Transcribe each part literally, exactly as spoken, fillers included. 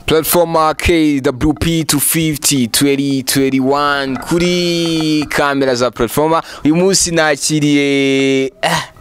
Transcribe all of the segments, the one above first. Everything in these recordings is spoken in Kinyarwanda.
Platform K W P two fifty twenty twenty-one kuri kamera za platform. Uyu munsi nakiriye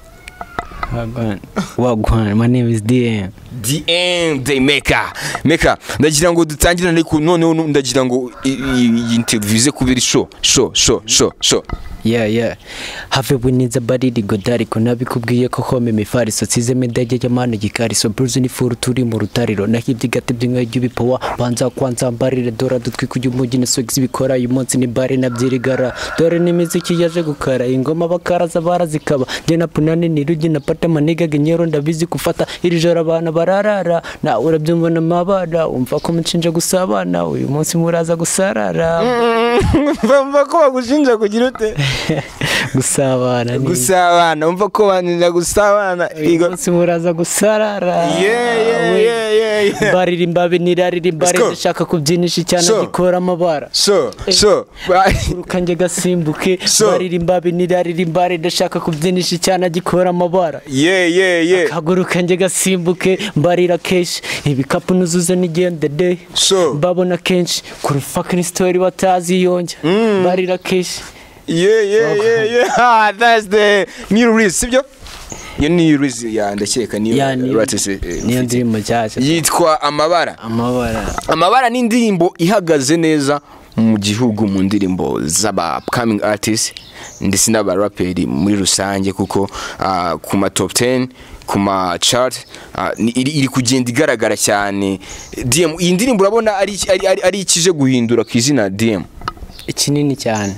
Wagwan. Wagwan. My name is D M. D M DAYMKER. Meka, ndagira ngo dutangirane ariko none ndagira ngo iyi interview ze kubera show show show show show. Yeah, yeah. Have we needs a body to go dari kona bikubwiye ko home mifari so size medage y'amana gikari so bruise ni furu turi mu rutariro nahibye gate byinga y'ubipowa banza kwanza mbarire dora dutwi kujya umujyi ne sogisi bikora uyu munsi ni bare nabyirigara dore ni miziki yaje gukara ingoma bakaraza barazikaba je na punane ni rugi na pata maniga genyero ndabizi kufata iri joro abana bararara na urabyumva na mabada umva ko munshinja gusabana uyu munsi muraza gusarara Umva ko bagushinja kugira ute gusabana ni gusabana umva ko banira gusabana igo simuraza gusarara yeah yeah yeah yeah barira imbabe nirarira imbare ndashaka kubyinisha cyane gikora amabara so so kanje gasimbuke barira imbabe nirarira imbare ndashaka kubyinisha cyane gikora amabara yeah yeah yeah kaguru kanje gasimbuke mbarira kesh ibikapu nuzuze nigende de so babona kenshi kuri fucking story batazi yonje barira kesh. Yeah, yeah, yeah, yeah. That's the new release, sibyo? Yo new release ya ndakeka niyo ratese. Niyo ndirimbo cyashya. Yitwa Amabara. Amabara. Amabara ni indirimbo ihagaze neza mu gihugu mu ndirimbo z'aba upcoming artists ndetse n'aba rappers muri rusange kuko uh, ku ma top ten ku ma chart uh, iri, iri kugenda igaragara cyane. D M iyi ndirimbo urabona ari ari, ari ikije guhindura kizina D M. Ikinini cyane.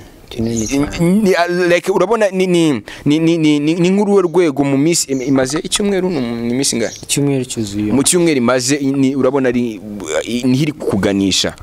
Like urabona ni ni ni ni ni nkuru rwego mu miss imaze icyumweru ni miss ngahe icyumweru cyuzuye mu cyumweru imaze urabona ari nihiri kuganisha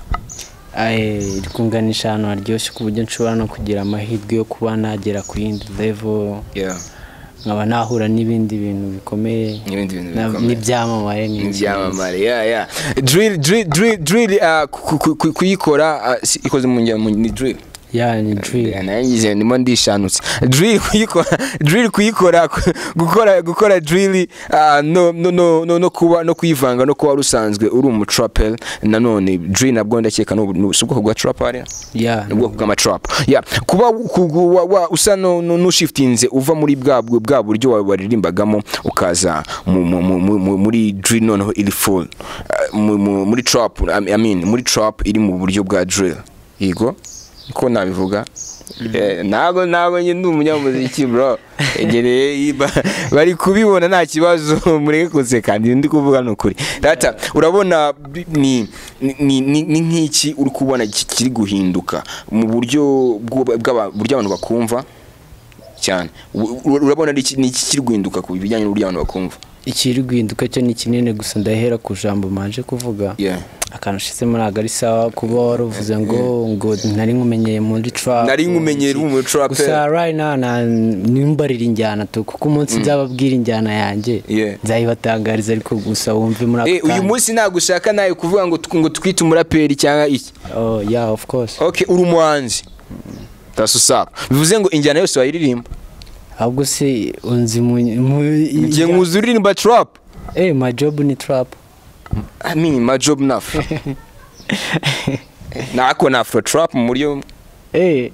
aye rikunganisha hano aryoshye ku buryo nshobora no kugira amahirwe yo kuba nagera ku yindi level yeah nkaba nahura n'ibindi bintu bikomeye n'ibindi bintu bikomeye n'ibyamamare n'ibyamamare yeah yeah drill drill drill drill kuyikora ikoze mu ni drill yeah ni drill nangize ndimo ndishanutse drill kuyikora drill kuyikora gukora gukora drill no no no no kuba no kuyivanga no kuba rusanzwe uri mu trapper nanone drill nabwo ndakeka no subwo kwa trapper yeah nubwo kwa trap yeah kuba usa no no shiftinze uva muri bwabwo bwa buryo waririmbagamo ukaza muri drill noneho iri full muri trap I mean muri trap iri mu buryo bwa drill yego ko nabivuga eh nago nago nyine umunyamuziki bro egereye bari kubibona nta kibazo mureke kose kandi ndi kuvuga no kuri data urabona ni ni nk'iki uri kubona kiri guhinduka mu buryo bw'aburyo abantu bakumva cyane urabona ni iki kiri guhinduka ku bijyanye n'uburyo abantu bakumva ikiri guhinduka cyo ni kinene gusa ndahera ku jambo manje kuvuga yeah akanashise muri agari sawa kuba waruvuze ngo ngo nari nkumenyeye muri trap nari nkumenyeye mu trap gusa right now na nimbarira injyana to kuko umunsi nzababwira injyana yanjye nzayibatangariza ariko gusa wumve muri akandi uyu munsi nagushaka nayo kuvuga ngo ngo twite umuraperi cyangwa iki oh yeah of course okay uri umuhanzi tasusaka bivuze ngo injyana yose wayiririmba ahubwo se unzi mu ngiye nkuzuririmba trap eh my job ni trap I mean my job nafro nako nafro trap muri yo eh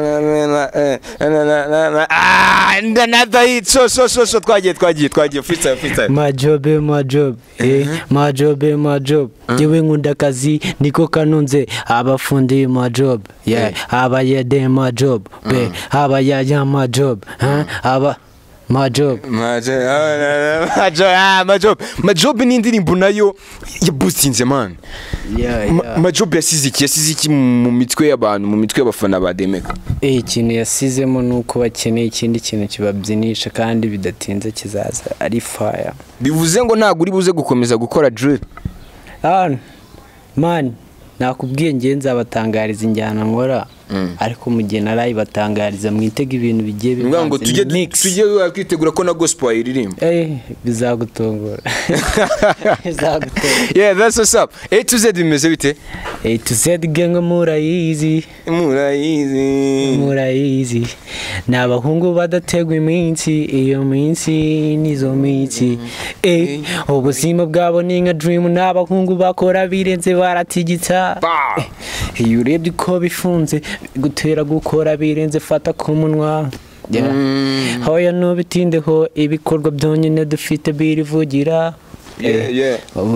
ah another hit so so so so twagiye twagiye twagiye freestyle freestyle my job my job eh my job my job jewe nkunda kazi niko kanunze abafundi my job yeah abaye de my job be abaye ya my job aba my job my job my job my job my job ni indirimbo nayo ya boostinze man yeah my job yasize iki yasize iki mu mitwe y'abantu mu mitwe y'abafana ba DAYMKER eh ikintu yasizemo nuko bakeneye ikindi kintu kibabyinisha kandi bidatinze kizaza ari fire bivuze ngo ntago uri buze gukomeza gukora drill ah man nakubwiye nge nzabatangariza injyana nkora ariko mu gihe narayibatangariza mwitega ibintu bigiye bivanze ngo tujye tujye kwitegura ko na gospel iririmba eh bizagutongora bizagutongora yeah that's what's up A to Z bimeze bite A to Z gang murayizi murayizi murayizi n'abahungu badategwa iminsi iyo minsi nizo minsi eh ubuzima bwabo ni nka dream n'abahungu bakora birenze baratigita iyo urebye uko bifunze gutera gukora birenze fata ku munwa hoya nubitindeho ibikorwa byonyine dufite birivugira yeah yeah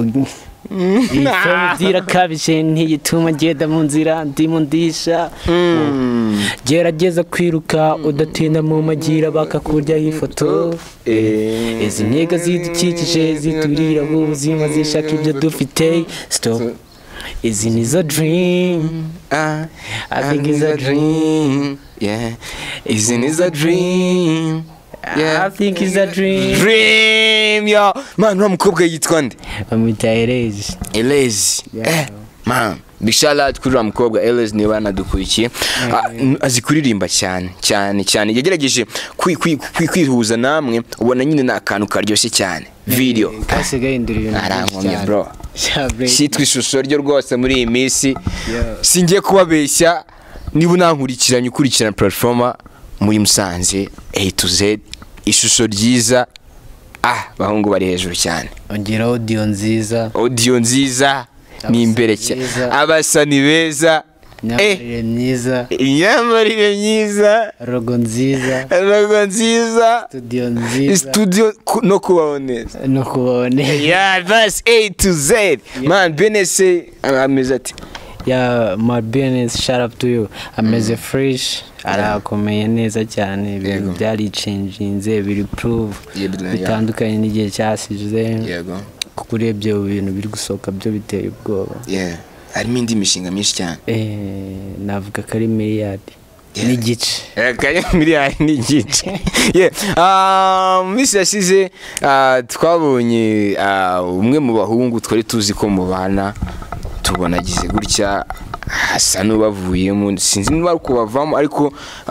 Ifo zirakabije ntiyituma ngenda mu nzira ndimo ndisha gerageza kwiruka udatinda mu magira bakakurya ifoto izi ntego zidukikije ziturira ubuzima zishaka ibyo dufite stop izi nizo dream I think it's a dream yeah izi nizo dream yeah I think it's a dream dream yo man ura mukobwa yitwa nde bamwita Elezi Elezi eh man bishala kuri ura mukobwa Elezi niba nadukurikiye azi kuririmba cyane cyane cyane yagerageje kwihuza namwe ubona nyine nakantu karyoshye cyane video kasigaye indiriyo arankomye bro shitwa ishusho ryo rwose muri iyi minsi singiye kubabeshya niba unankurikiranye ukurikirana platform muri Musanze A to Z ishusho ryiza ah bahungu bari hejuru cyane ongera audio nziza audio nziza ni imbere cyane abasani beza Nyambarire myiza Nyambarire myiza Rogo nziza Rogo nziza Studio nziza Studio no kubaho neza No kubaho neza Yeah, that's A to Z yeah. Man, benese ameze ati Yeah, my business, shout out to you. Ameze mm. fresh arakomeye neza cyane ibintu byari changinze biri prove bitandukanye n'igihe cyasize yego kukurebye ibintu biri gusoka byo biteye ubwoba yeah harimo indi mishinga myinshi cyane eh navuga kari miliyari n'igice eh kari miliyari n'igice yeah um misi yasize twabonye umwe mu bahungu twari tuzi ko mubana tubona gize gutya asa n'ubavuyemo sinzi niba ari kubavamo ariko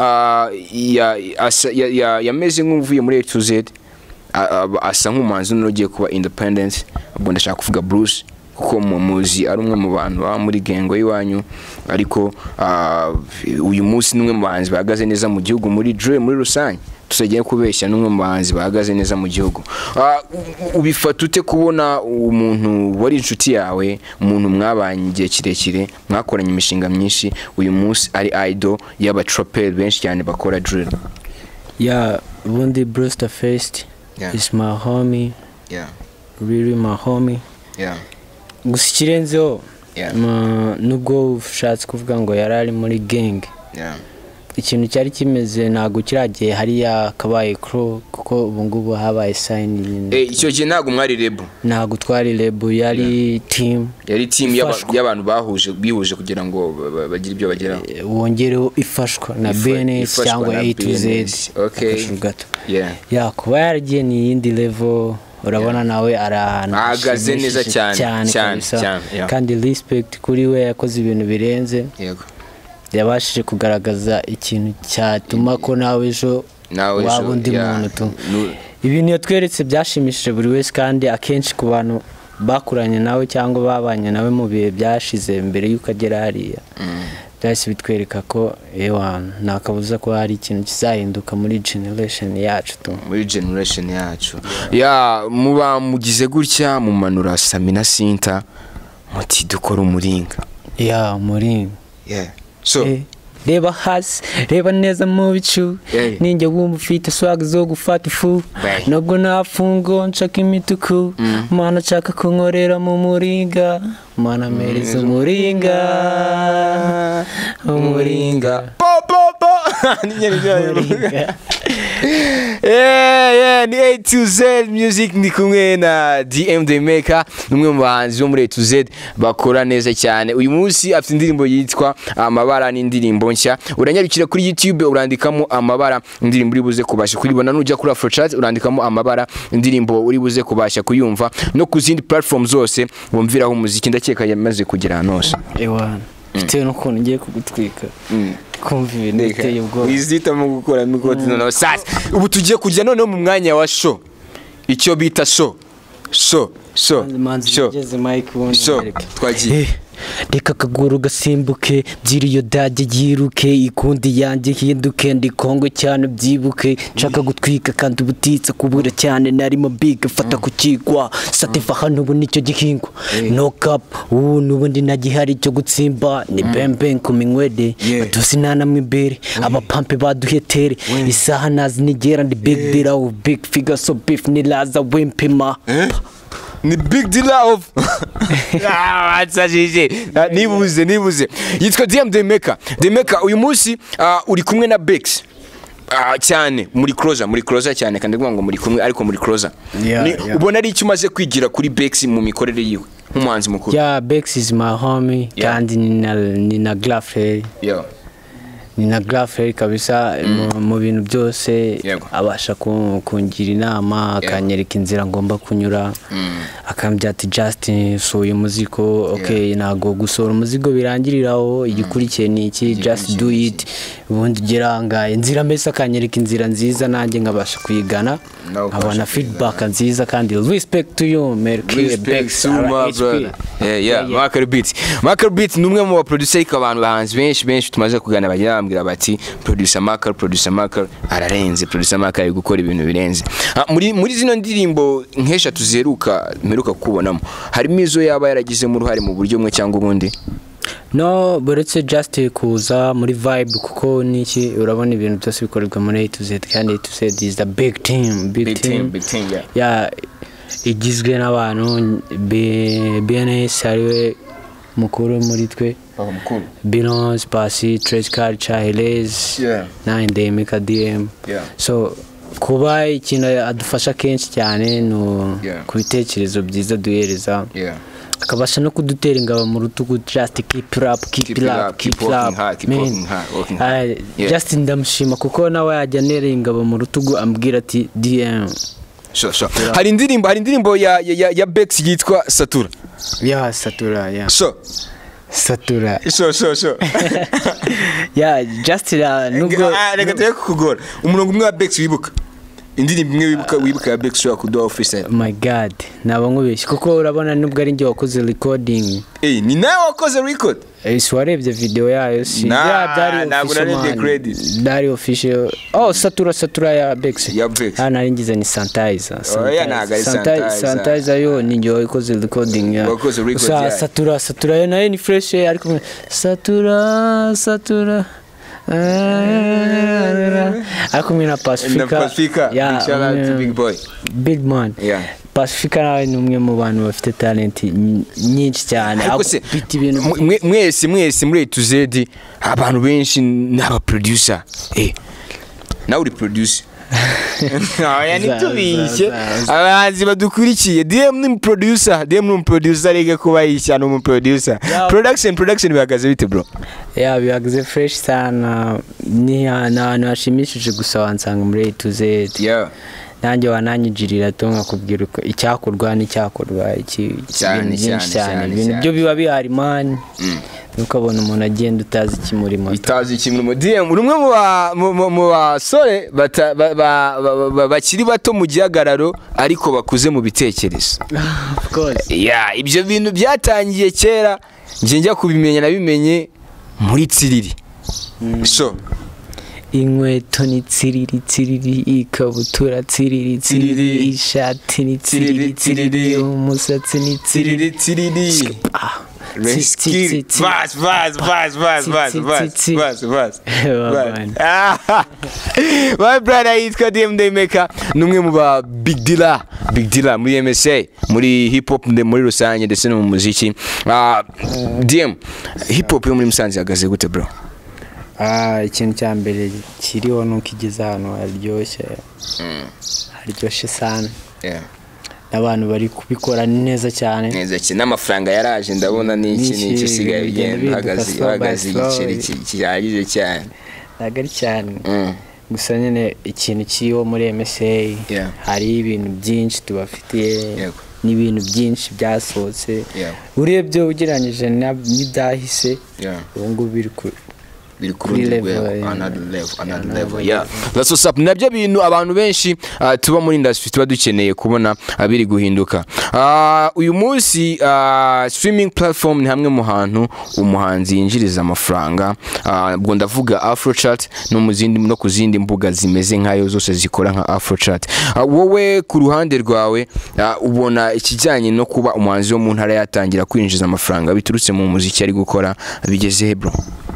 yameze nk'uvuye muri A to Z asa nk'umuhanzi n'ugiye kuba independent ubwo ndashaka kuvuga Bruce kuko muzi ari umwe mu bantu ba muri gengo yiwanyu ariko uyu munsi nimwe mu bahanzi bahagaze neza mu gihugu muri Dre muri rusange tusagiye kubeshya n'umwe mu bahanzi bahagaze neza mu gihugu ubifata ute kubona umuntu wari inshuti yawe umuntu mwabanye igihe kirekire mwakoranye imishinga myinshi uyu munsi ari idol y'aba trapper benshi cyane bakora drill yeah ubundi Bruce the First yeah. is my homie yeah really my homie yeah gusikirenzeho yeah. nubwo ushatse kuvuga ngo yarari muri gang yeah ikintu cyari kimeze nago kiragiye hari ya kabaye crew kuko ubu ngubu habaye sign eh icyo gihe nago mwari label nago twari label yari yeah. team yari team y'abantu bahuje bihuje kugira ngo bagire ibyo bagera wongereho ifashwa na B N S cyangwa A to Z okay yeah ya kuba yaragiye ni yindi level urabona nawe arahana ahagaze neza cyane cyane kandi respect kuri we yakoze ibintu birenze yego yabashije kugaragaza ikintu cyatuma ko nawe ejo wabundi muntu tu ibintu yatweretse byashimishije buri wese kandi akenshi ku bantu bakuranye nawe cyangwa babanye nawe mu bihe byashize mbere yuko agera hariya byahise bitwereka ko ewa nakabuza ko hari ikintu kizahinduka muri generation yacu tu muri generation yacu ya muba mugize gutya mu manura Samina Sinta muti dukora umuringa ya umuringa yeah so eh, reba hasi reba neza mu bicu yeah. ninjye wumva ufite swag zo gufata ifu right. nubwo nafungo nshaka imituku mm. mana nshaka kunkorera mu muringa mana mereza umuringa umuringa po po po ninjye ninjye yeah yeah ni A to Z music ni kumwe na D M DAYMKER numwe mu bahanzi bo muri A to Z bakora neza cyane uyu munsi afite indirimbo yitwa Amabara n'indirimbo nshya uranyarukira kuri YouTube urandikamo Amabara indirimbo uri buze kubasha kuyibona nujya kuri Afrochat urandikamo Amabara indirimbo uri buze kubasha kuyumva no ku zindi platform zose wumviraho umuziki ndakeka yamaze kugera hano ewa bitewe n'ukuntu ngiye kugutwika mm. kumva ibintu biteye ubwoba wizitamo gukora mikoti noneho sasa ubu tugiye kujya noneho mu mwanya wa show icyo bita show show show show show twagiye reka akaguru gasimbuke byiriyo dage yiruke ikundi yanjye hinduke ndi kongo cyane byibuke nshaka gutwika kandi ubutitsa kubura cyane narimo big fata ku kigwa sativa hano ubu nicyo gihingwa no cap ubu nubundi nagihari cyo gutsimba ni bembe kuminywede batusi nana mwimbere abapampe baduhetere isaha nazi nigera ndi big deal of big figure so beef ni laza wimpima ni big deal of ah atsajije nibuze nibuze yitwa D M DAYMKER DAYMKER uyu munsi uri kumwe na Bex cyane muri closer muri closer cyane kandi ngo muri kumwe ariko muri closer ubona ari icyo umaze kwigira kuri Bex mu mikorere yiwe nk'umuhanzi mukuru yeah Bex is my homie kandi ni na Glafre yeah ni na Glafre kabisa mu bintu byose abasha kungira inama akanyereka inzira ngomba kunyura akambya ati Justin so uyu muziko okay nago gusora umuzigo birangiriraho igikurikiye ni iki just do it ubundi geranga inzira mbese akanyereka inzira nziza nanjye nkabasha kuyigana abana feedback nziza kandi respect to you Mercury Bex yeah yeah Maker Beat Maker Beat numwe mu producer ikabantu bahanzi benshi benshi tumaze kugana bagira bambwira bati producer Maker producer Maker ararenze producer Maker ari gukora ibintu birenze muri muri zino ndirimbo nkesha tuzeruka meruka kubonamo harimo izo yaba yaragize mu ruhare mu buryo mwe cyangwa ubundi no buretse just kuza muri vibe kuko niki urabona ibintu byose bikorerwa muri A to Z kandi A to Z is the big team big, big team big team yeah yeah igizwe n'abantu B N S ariwe mukuru muri twe mukuru Binos Pasi Trace Culture Helez yeah na DAYMKER D M yeah so kuba ikintu adufasha kenshi cyane no kubitekerezo byiza duhereza yeah akabasha no kudutera ingabo mu rutugu just keep up keep up keep up man just ndamushima kuko nawe yajyanera ingabo mu rutugu ambwira ati D M sho sho hari indirimbo hari indirimbo ya ya ya Bex yitwa Satura yeah Satura yeah so Satura sho sho sho yeah just nubwo reka teke kugora umurongo umwe wa Bex wibuka indirimbo imwe wibuka wibuka ya Bex yo kudoa freestyle my god nabo nkubeshye kuko urabona nubwo ari nge wakoze recording eh ni nawe wakoze record eh swarebye video yayo si ya byari ntabwo narebye credit dari official oh Satura Satura ya Bex ya Bex ana ringize ni sanitizer oh ya naga sanitizer sanitizer yo ni nge wakoze recording ya wakoze record ya Satura Satura yo nayo ni fresh ariko Satura Satura ako mina Pacifica yeah inshallah to big boy big man yeah Pacifica nawe ni umwe mu bantu bafite talent nyinshi cyane afite ibintu mwese mwese muri A to Z abantu benshi n'aba producer eh nawe uri producer aya ni tubishye abahanzi badukurikiye D M ni producer D M ni producer rege kuba yishyana mu producer production production bihagaze bite bro yeah bihagaze fresh sana ni na nashimishije gusa wansanga muri A to Z yeah nanjye wananyigirira tonga kubwira uko icyakorwa n'icyakorwa iki cyane cyane ibintu byo biba bihari man ukabona umuntu agenda utazi ikimurimo utazi ikimurimo D M urumwe mu basore bakiri bato mu gihagararo ariko bakuze mu bitekerezo of course yeah ibyo bintu byatangiye kera nje njya kubimenya nabimenye muri tsiriri so inkweto ni tsiriri tsiriri ikabutura tsiriri tsiriri ishati ni tsiriri tsiriri umusatsi ni tsiriri tsiriri Rescue vas vas vas vas vas vas vas vas my brother yitwa D M DAYMKER numwe mu ba big dealer big dealer muri M S A muri hip hop muri rusange ndetse no mu muziki D M hip hop yo muri Musanze yagaze gute bro ah ikintu cya mbere kiriho nuko igeze hano aryoshye aryoshye sana yeah abantu bari kubikora neza cyane neza cyane n'amafaranga yaraje ndabona n'iki n'iki sigaye bigenda hagaze hagaze igiceri kiragije cyane nagari cyane gusa nyine ikintu kiyo muri M S A hari ibintu byinshi tubafitiye n'ibintu byinshi byasohotse urebye ugereranyije n'ibyahise ubu ngubu biri biri kuri level another level another level yeah that's what's up. Nabyo bintu abantu benshi uh, tuba muri industry tuba dukeneye kubona abiri guhinduka. Uh, uyu munsi uh, streaming platform ni hamwe mu hantu umuhanzi yinjiriza amafaranga, ubwo uh, ndavuga Afrochart no mu zindi no ku zindi mbuga zimeze nkayo zose zikora nka Afrochart. Uh, wowe ku ruhande rwawe uh, ubona ikijyanye no kuba umuhanzi wo mu ntara yatangira kwinjiza amafaranga biturutse mu muziki ari gukora bigeze he bro?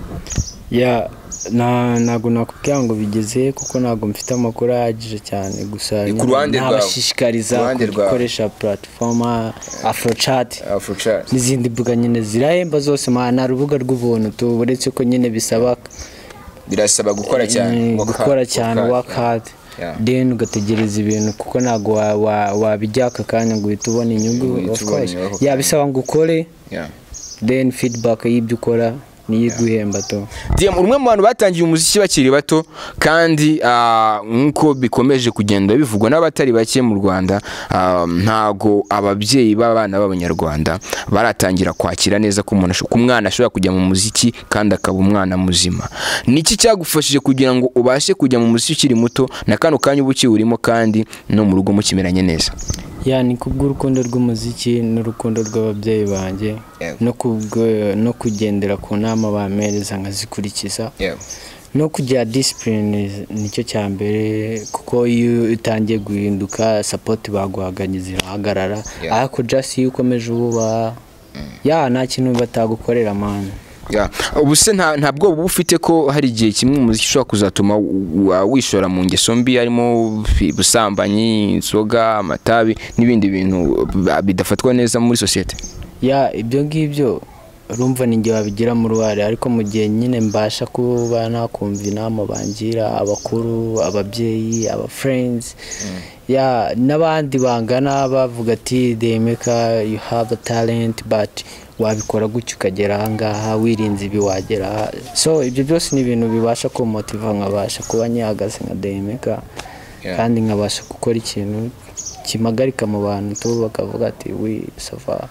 ya na nago nakubwira ngo bigeze kuko nago mfite amakuru ahagije cyane, gusa nabashishikariza gukoresha platform Afrochart Afrochart n'izindi mbuga nyine zirahemba zose, mana rubuga rw'ubuntu tu uretse ko nyine bisaba birasaba gukora cyane gukora cyane work hard then ugategereza ibintu kuko nago wabijyaka kanya ngo uhite ubona inyungu of course ya bisaba ngo ukore then feedback y'ibyo ukora niyo guhemba to. Diam umwe mu bantu batangiye umuziki bakiri bato kandi nkuko bikomeje kugenda bivugwa n'abatari bake mu Rwanda, ntago ababyeyi b'abana b'abanyarwanda baratangira kwakira neza ko umuntu ku mwana ashobora kujya mu muziki kandi akaba umwana muzima. Niki cyagufashije kugira ngo ubashe kujya mu muziki ukiri muto na kano kanya ubuki urimo kandi no mu rugo mukimeranye neza? ya ni kubw'urukundo rw'umuziki n'urukundo rw'ababyeyi banjye no kubwo no kugendera ku nama bamereza nkazikurikiza no kugira discipline nicyo cyambere, kuko iyo utangiye guhinduka support baguhaganye zirahagarara, ariko just iyo ukomeje ububa ya nta kintu batagukorera man. ya ubuse nta ntabwo bufite ko hari igihe kimwe umuziki ushobora kuzatuma wishora mu ngeso mbi harimo busambanyi, inzoga, amatabi n'ibindi bintu bidafatwa neza muri societe? ya ibyo ngibyo urumva ninjye wabigira mu ruhare, ariko mu gihe nyine mbasha kuba nakumva inama bangira abakuru, ababyeyi, aba friends mm. ya nabandi bangana bavuga ati DAYMKER you have a talent but wabikora gutyo ukagera ahangaha wirinze ibi wagera. So ibyo byose ni ibintu bibasha ko motiva nkabasha kuba nyagaze nka DAYMKER kandi nkabasha gukora ikintu kimagarika mu bantu tu bakavuga ati we safa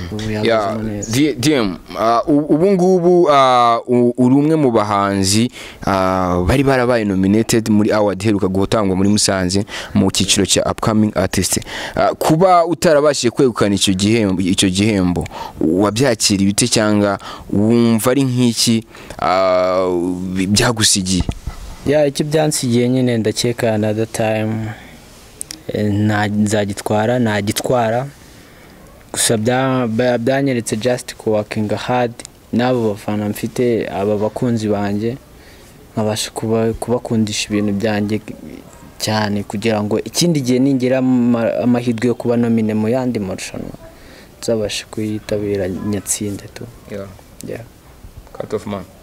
ya Diam ubu ngubu uri umwe mu bahanzi bari barabaye nominated muri award heruka gutangwa muri Musanze mu cyiciro cya upcoming artist. Kuba utarabashije kwegukana icyo gihembo icyo gihembo wabyakira ibite cyangwa wumva ari nk'iki byagusigiye? ya icyo byansigiye nyine ndakeka another time na nzagitwara nagitwara, gusa byanyeretse just ko working hard nabo bafana mfite aba bakunzi banjye nkabasha kuba kubakundisha ibintu byanjye cyane kugira ngo ikindi gihe ningira amahirwe yo kuba nomine mu yandi marushanwa nzabasha kuyitabira nyatsinde tu. yeah yeah cut off man.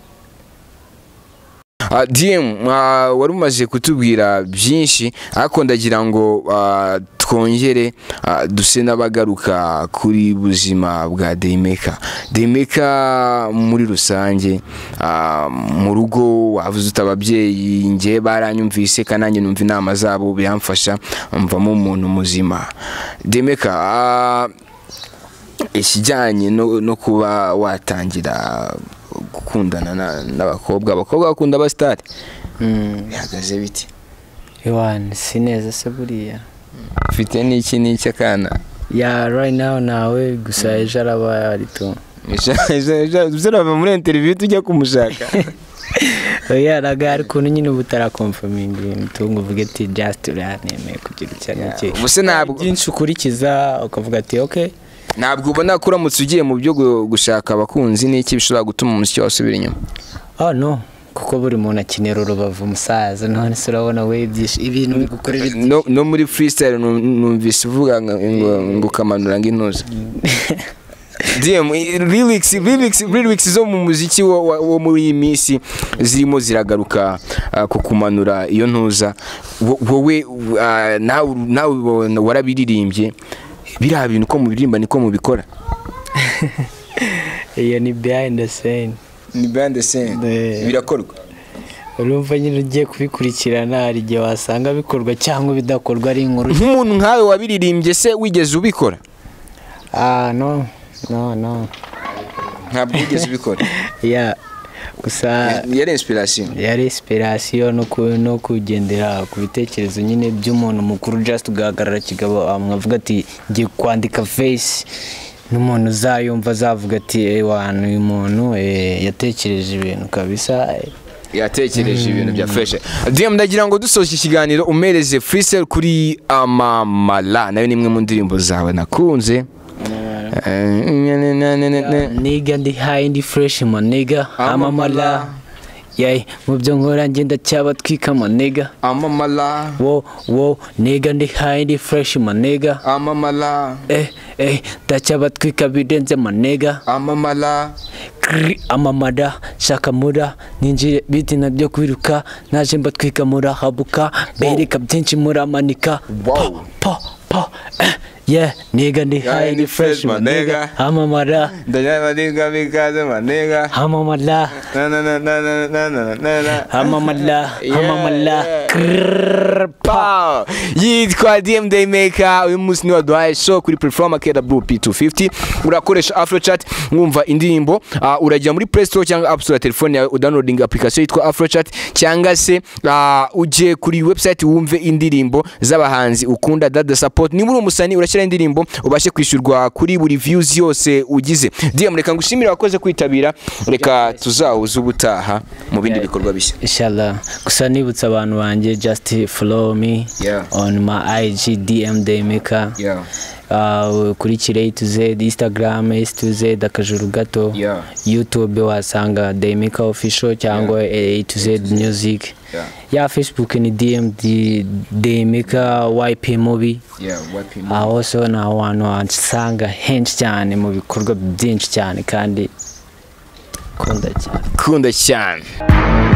Uh, D M uh, wari umaze kutubwira byinshi ariko ndagira ngo uh, twongere uh, duse n'abagaruka kuri buzima bwa DAYMKER. DAYMKER muri rusange uh, mu rugo wavuze utababyeyi nge baranyumvise kananye numva inama zabo byamfasha mvamo umuntu muzima. DAYMKER uh, ikijyanye no, no kuba watangira gukundana n'abakobwa abakobwa bakunda abastari bihagaze biti? Ewan sineza se buriya ufite n'iki n'iki akana? ya right now nawe gusa ejo araba ari to uzarava muri interview tujya kumushaka. oya nagari kuntu nyine ubutara confirming mutungo uvuge ati just uraneme kugira cyane cye ubuse ntabwo byinshi ukurikiza ukavuga ati okay ntabwo ubona ko uramutse ugiye mu byo gushaka abakunzi n'iki bishobora gutuma umuziki wasubira inyuma? oh no kuko buri muntu akinera urubavu umusaza none se urabona we byinshi ibintu bigukorera no, no muri freestyle numvise uvuga ngo kamanura ng'intuza. D M lyrics lyrics lyrics zo mu muziki wo muri iyi minsi zirimo ziragaruka ku kumanura iyo ntuza wowe nawe warabiririmbye biriya bintu ko mubiririmba niko mubikora? iyo ni behind the scene. Ni behind the scene birakorwa? urumva nyine ugiye kubikurikirana hari igihe wasanga bikorwa cyangwa bidakorwa ari inkuru. Nk'umuntu nkawe wabiririmbye se wigeze ubikora? ah no no no ntabwo wigeze ubikora? yeah gusa yari inspiration yari inspiration no ku no kugendera ku bitekerezo nyine by'umuntu mukuru just ugahagarara kigabo amwavuga ati ngiye kwandika face n'umuntu uzayumva azavuga ati eh wana uyu muntu yatekereje ibintu kabisa yatekereje ibintu bya fresh. D M ndagira ngo dusoje ikiganiro umereze freestyle kuri Amamara, nayo nimwe mu ndirimbo zawe nakunze. Nigga ndi high ndi fresh my nigga Amamara. Yeah, mu byo nkora ngenda cyabatwika my nigga Amamara. Wo wo nigga ndi high ndi fresh my nigga Amamara. Eh eh ndacyabatwika bidenze my nigga Amamara. Amamara shakamura ninjire biti nabyo kwiruka naje mbatwika murahabuka bereka byinshi muramanika. Wow. Pa pa eh yeah nigga ndi high ndi fresh my nigga Amamara. Ndanyama nigga bikaze my nigga Amamara. Na na na na na na na na Amamara. Amamara. Pa yitwa D M DAYMKER. Uyu munsi ni waduhaye show kuri platform A W P two fifty. Urakoresha Afrochat mwumva indirimbo, urajya muri Play Store cyangwa App Store ya telefone yawe udownloading application yitwa Afrochat, cyangwa se uje kuri website wumve indirimbo z'abahanzi ukunda dada support. Niba uri umusani urashyira indirimbo ubashe kwishyurwa kuri buri views yose ugize. D M reka ngushimira wakoze kwitabira, reka tuzahuza ubutaha mu bindi bikorwa bishya inshallah. Gusa nibutsa abantu banje just follow me yeah. on my I G D M DAYMKER yeah. Uh, kuri A two Z, Instagram A two Z akajuru gato yeah. YouTube wasanga DAYMKER official cyangwa yeah. A two Z music yeah. ya Facebook ni D M DAYMKER Y P movie yeah Y P movie. aho so na abantu ansanga henshi cyane mu bikorwa byinshi cyane kandi kunda cyane kunda cyane.